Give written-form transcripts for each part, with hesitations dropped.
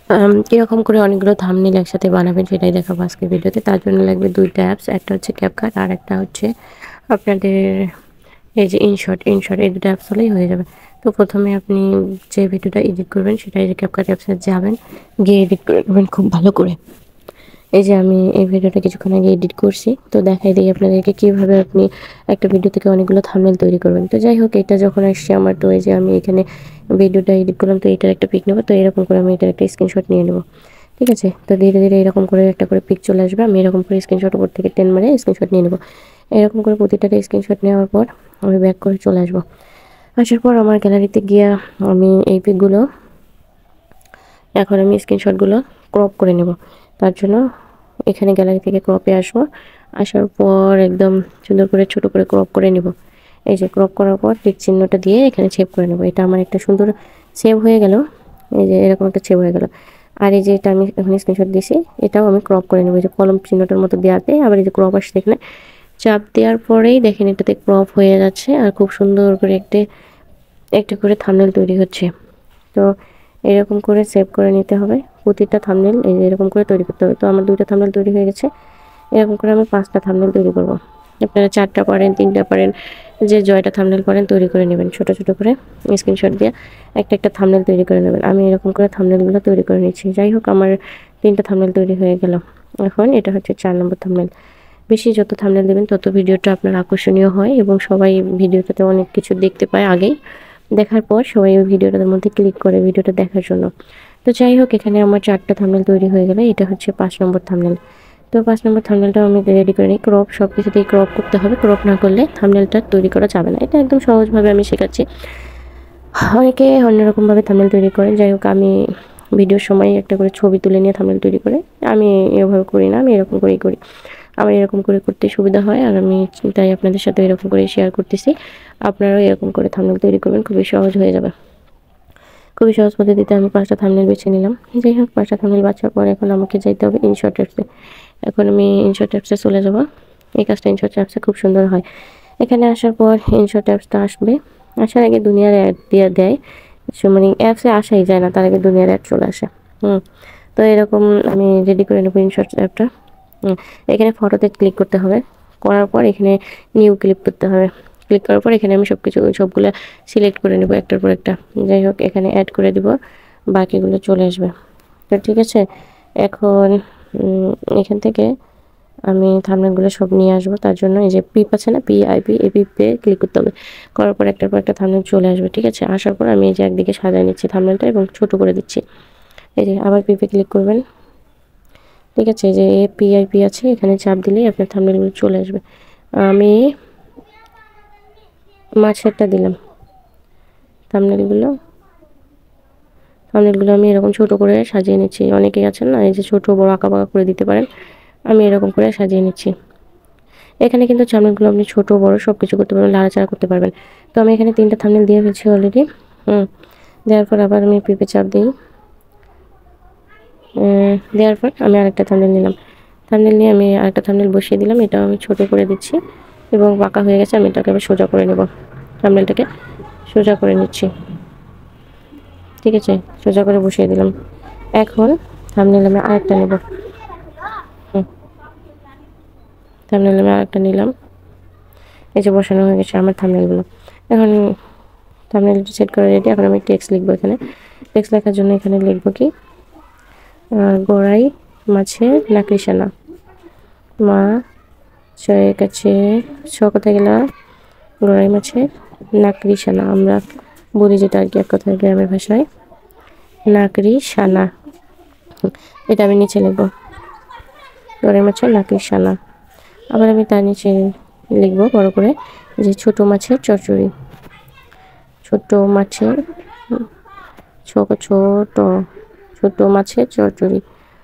কিরকম করে অনেকগুলো থাম্বনেল একসাথে বানাবেন সেটাই দেখাবো আজকের ভিডিওতে। তার জন্য লাগবে ২টা অ্যাপস। একটা হচ্ছে ক্যাপকাট আর একটা হচ্ছে আপনাদের এই যে ইনশট। এই ২টা অ্যাপস হলেই হয়ে যাবে। তো প্রথমে আপনি যে ভিডিওটা এডিট করবেন সেটা এই যে ক্যাপকাট অ্যাপসে যাবেন, গিয়ে এডিট করে নেবেন খুব ভালো করে। এই যে আমি এই ভিডিওটা কিছুক্ষণ আগে এডিট করছি, তো দেখাই দিই আপনাদেরকে কিভাবে আপনি একটা ভিডিও থেকে অনেকগুলো থাম্বনেল তৈরি করবেন। তো যাই হোক, এটা যখন আসছে আমার, তো এই যে আমি এখানে ভিডিওটা এডিট করলাম, তো এটার একটা পিক নেবো। তো এরকম করে আমি এটার একটা স্ক্রিনশট নিয়ে নেবো, ঠিক আছে। তো ধীরে ধীরে এরকম করে একটা করে পিক চলে আসবে। আমি এরকম করে স্ক্রিনশট উপর থেকে টেন মারে স্ক্রিনশট নিয়ে নেবো। এরকম করে প্রতিটাতে স্ক্রিনশট নেওয়ার পর আমি ব্যাক করে চলে আসবো। আসার পর আমার গ্যালারিতে গিয়া আমি এই পিকগুলো এখন আমি স্ক্রিনশটগুলো ক্রপ করে নেব। তার জন্য এখানে গ্যালারি থেকে ক্রপে আসবো। আসার পর একদম সুন্দর করে ছোট করে ক্রপ করে নেব। এই যে ক্রপ করার পর টিক চিহ্নটা দিয়ে এখানে সেভ করে নেব। এটা আমার একটা সুন্দর সেভ হয়ে গেল। এই যে এরকম একটা সেভ হয়ে গেল। আর এই যে এটা আমি এখন স্ক্রিনশট দিছি, এটাও আমি ক্রপ করে নেব। এই যে কলম চিহ্নটার মতো দেওয়াতে আবার এই যে ক্রপ আসছে, এখানে চাপ দেওয়ার পরেই দেখেন এটাতে ক্রপ হয়ে যাচ্ছে আর খুব সুন্দর করে একটা একটা করে থাম্বনেল তৈরি হচ্ছে। তো এরকম করে সেভ করে নিতে হবে। প্রতিটা থাম্বনেল এই যে এরকম করে তৈরি করতে হবে। তো আমার 2টা থাম্বনেল তৈরি হয়ে গেছে। এরকম করে আমি 5টা থাম্বনেল তৈরি করব। আপনারা 4টা পারেন, 3টা পারেন, যে জয়টা থাম্বনেল পারেন তৈরি করে নেবেন। ছোট ছোট করে স্ক্রিনশট দিয়ে একটা থাম্বনেল তৈরি করে নেবেন। আমি এরকম করে থাম্বনেলগুলো তৈরি করে নিচ্ছি। যাই হোক, আমার 3টা থাম্বনেল তৈরি হয়ে গেল। এখন এটা হচ্ছে 4 নম্বর থাম্বনেল। বেশি যত থাম্বনেল দেবেন তত ভিডিওটা আপনার আকর্ষণীয় হয় এবং সবাই ভিডিওটাতে অনেক কিছু দেখতে পায় আগেই। দেখার পর সবাই ওই ভিডিওটার মধ্যে ক্লিক করে ভিডিওটা দেখার জন্য। তো যাই হোক, এখানে আমার 4টা থাম্বনেল তৈরি হয়ে গেল। এটা হচ্ছে 5 নম্বর থাম্বনেল। তো 5 নম্বর থাম্বনেলটাও আমি রেডি করে নিই। ক্রপ সবকিছুতেই ক্রপ করতে হবে। ক্রপ না করলে থাম্বনেলটা তৈরি করা যাবে না। এটা একদম সহজভাবে আমি শেখাচ্ছি। অনেকে অন্যরকমভাবে থাম্বনেল তৈরি করেন। যাই হোক, আমি ভিডিওর সময় একটা করে ছবি তুলে নিয়ে থাম্বনেল তৈরি করে, আমি এভাবে করি না, আমি এরকম করেই করি। আমার এরকম করে করতে সুবিধা হয় আর আমি তাই আপনাদের সাথে এরকম করে শেয়ার করতেছি। আপনারাও এরকম করে থাম্বনেল তৈরি করবেন, খুবই সহজ হয়ে যাবে। খুবই সহজ পদ্ধতিতে আমি 5টা থাম্বনেল বেছে নিলাম। যাই হোক, 5টা থাম্বনেল বাছার পর এখন আমাকে যাইতে হবে ইনশট অ্যাপসে। এখন আমি ইনশট অ্যাপসে চলে যাব। এই কাজটা ইনশট অ্যাপসে খুব সুন্দর হয়। এখানে আসার পর ইনশট অ্যাপসটা আসবে। আসার আগে দুনিয়ার অ্যাড দিয়ে দেয়। মানে অ্যাপসে আসাই যায় না, তার আগে দুনিয়ার অ্যাড চলে আসে। তো এরকম আমি রেডি করে নেব ইনশট অ্যাপটা। এখানে ফটোতে ক্লিক করতে হবে। করার পর এখানে নিউ ক্লিক করতে হবে। ক্লিক করার পর এখানে আমি সবগুলা সিলেক্ট করে নেব একটার পর একটা। যাই হোক, এখানে অ্যাড করে দিব, বাকিগুলো চলে আসবে। তো ঠিক আছে, এখন এখান থেকে আমি থাম্বনেলগুলো সব নিয়ে আসবো। তার জন্য এই যে পিপ আছে না, পিআইপি, এই পিপে ক্লিক করতে হবে। করার পর একটার পর একটা থাম্বনেল চলে আসবে, ঠিক আছে। আসার পর আমি এই যে একদিকে সাজায় নিচ্ছি থাম্বনেলটা এবং ছোট করে দিচ্ছি। এই যে আবার পিপে ক্লিক করবেন, ঠিক আছে। এই যে পিআইপি আছে, এখানে চাপ দিলেই আপনার থাম্বনেলগুলো চলে আসবে। আমি মাছেরটা দিলাম। থাম্বনেলগুলো আমি এরকম ছোট করে সাজিয়ে নিচ্ছি। অনেকেই আছেন না, এই যে ছোট বড় আঁকা বাঁকা করে দিতে পারেন। আমি এরকম করে সাজিয়ে নিচ্ছি। এখানে কিন্তু থাম্বনেলগুলো আপনি ছোট বড় সবকিছু করতে পারবেন, নাড়াচাড়া করতে পারবেন। তো আমি এখানে 3টা থাম্বনেল দিয়ে ফেলছি অলরেডি। দেওয়ার পর আবার আমি পিপে চাপ দিই। দেওয়ার পর আমি আরেকটা থাম্বনেল নিলাম। থাম্বনেল নিয়ে আমি আরেকটা থাম্বনেল বসিয়ে দিলাম। এটাও আমি ছোট করে দিচ্ছি এবং বাঁকা হয়ে গেছে, আমি এটাকে আবার সোজা করে নেব। থাম্বনেলটাকে সোজা করে নিচ্ছি, ঠিক আছে। সোজা করে বসিয়ে দিলাম। এখন থাম্বনেল আমি আরেকটা নেব। থাম্বনেল আমি আরেকটা নিলাম। এই যে বসানো হয়ে গেছে আমার থাম্বনেলগুলো। এখন থাম্বনেলটা সেট করে রেডি। এখন আমি টেক্সট লিখবো। এখানে টেক্সট লেখার জন্য এখানে লিখবো কি, গড়াই মাছের নাকড়িসানা, মা চয়ের কাছে কোথায় গেল, গড়াই মাছের নাকড়িসানা আমরা বলি, যেটা আর কি এক কথায় গ্রামের ভাষায় নাকড়িসানা। এটা আমি নিচে লিখবো, গড়াই মাছের নাকড়িসানা। আবার আমি তার নিচে লিখবো বড় করে যে ছোট মাছের চচ্চড়ি, ছোট মাছের ছোট ছোট মাছের চচ্চড়ি,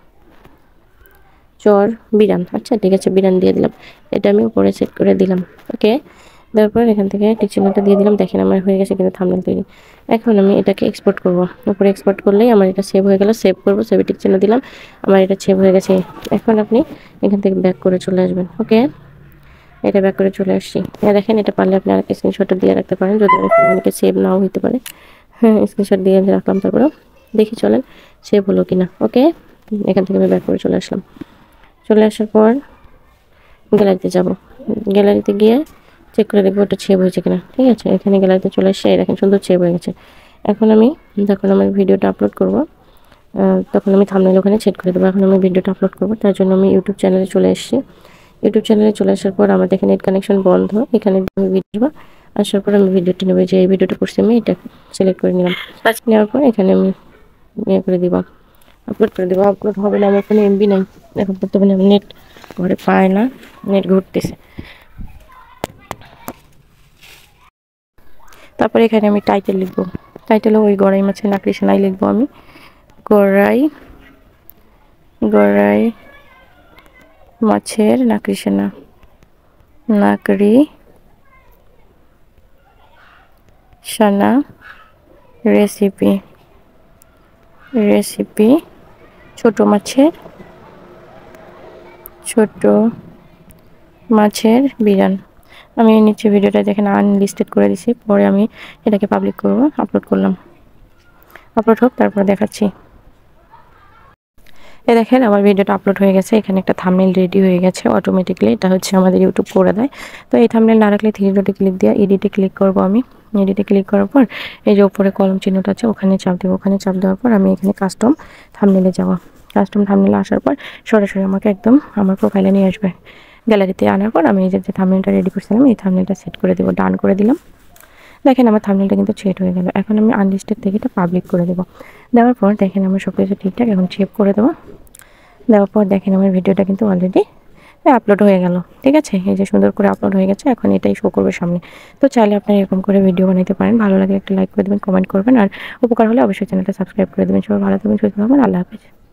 চর বিরান। আচ্ছা ঠিক আছে, বিরান দিয়ে দিলাম। এটা আমি উপরে সেট করে দিলাম। ওকে, দেওয়ার পর এখান থেকে টিক চিহ্নটা দিয়ে দিলাম। দেখেন আমার হয়ে গেছে কিন্তু থাম্বনেল তৈরি। এখন আমি এটাকে এক্সপোর্ট করব। উপরে এক্সপোর্ট করলেই আমার এটা সেভ হয়ে গেল। সেভ করব, সেভে টিক চিহ্ন দিলাম, আমার এটা সেভ হয়ে গেছে। এখন আপনি এখান থেকে ব্যাক করে চলে আসবেন। ওকে, এটা ব্যাক করে চলে আসছি। দেখেন, এটা পারলে আপনি আরেকটা স্ক্রিনশট দিয়ে রাখতে পারেন, যদি অনেকে সেভ নাও হইতে পারে। হ্যাঁ, স্ক্রিনশট দিয়ে রাখলাম। তারপরে দেখি চলেন সেভ হলো কিনা। ওকে, এখান থেকে আমি ব্যাক করে চলে আসলাম। চলে আসার পর গ্যালারিতে যাব। গ্যালারিতে গিয়ে চেক করে দেখবো ওটা সেভ হয়েছে কিনা। ঠিক আছে, এখানে গ্যালারিতে চলে এসে দেখেন সুন্দর সেভ হয়ে গেছে। এখন আমি যখন আমার ভিডিওটা আপলোড করব তখন আমি থাম্বনেল ওখানে সেট করে দেবো। এখন আমি ভিডিওটা আপলোড করব, তার জন্য আমি ইউটিউব চ্যানেলে চলে এসেছি। ইউটিউব চ্যানেলে চলে আসার পর আমার দেখেন নেট কানেকশন বন্ধ, এখানে আমি ভিডিও আসার পর আমি ভিডিওটা নেব, যে এই ভিডিওটা করছি আমি এটা সিলেক্ট করে নিলাম। নেওয়ার পর এখানে আমি ইয়ে করে দিব, আপলোড করে দেবো। আপলোড হবে না, আমার কোনো এমবি নাই এখন বর্তমানে, আমি নেট ঘরে পায় না, নেট ঘুরতেছে। তারপরে এখানে আমি টাইটেল লিখবো। টাইটেলও ওই গড়াই মাছের নাকড়ি সেনাই লিখবো আমি। গড়াই গড়াই মাছের নাকড়ি সেনা, নাকড়ি সানা রেসিপি, রেসিপি ছোট মাছের বিরান। আমি নিচে ভিডিওটা দেখেন আনলিস্টেড করে দিছি, পরে আমি এটাকে পাবলিক করব, আপলোড করলাম। আপলোড হোক, তারপর দেখাচ্ছি। এই দেখেন আমার ভিডিওটা আপলোড হয়ে গেছে, এখানে একটা থাম্বনেল রেডি হয়ে গেছে অটোমেটিকলি, এটা হচ্ছে আমাদের ইউটিউব করে দেয়। তো এই থাম্বনেল না রাখলে 3 ডটে ক্লিক দিয়ে এডিটে ক্লিক করব আমি। এডিটে ক্লিক করার পর এই যে উপরে কলম চিহ্নটা আছে ওখানে চাপ দেবো। ওখানে চাপ দেওয়ার পর আমি এখানে কাস্টম থাম্বনেলে যাওয়া। কাস্টম থাম্বনেলে আসার পর সরাসরি আমাকে একদম আমার প্রোফাইলে নিয়ে আসবে। গ্যালারিতে আনার পর আমি এই যে থাম্বনেলটা রেডি করছিলাম এই থাম্বনেলটা সেট করে দেবো, ডান করে দিলাম। দেখেন আমার থাম্বনেলটা কিন্তু সেট হয়ে গেল। এখন আমি আনলিস্টেড থেকে এটা পাবলিক করে দেবো। দেওয়ার পর দেখেন আমার সব কিছু ঠিকঠাক, এখন সেভ করে দেবো। দেওয়ার পর দেখেন আমার ভিডিওটা কিন্তু অলরেডি আপলোড হয়ে গেল। ঠিক আছে, এই যে সুন্দর করে আপলোড হয়ে গেছে, এখন এটাই শো করবে সামনে। তো চাইলে আপনারা এরকম করে ভিডিও বানাতে পারেন। ভালো লাগলে একটা লাইক করে দেবেন, কমেন্ট করবেন, আর উপকার হলে অবশ্যই চ্যানেলটা সাবস্ক্রাইব করে দেবেন। সবাই ভালো থাকবেন, সুস্থ থাকবেন, আল্লাহ হাফেজ।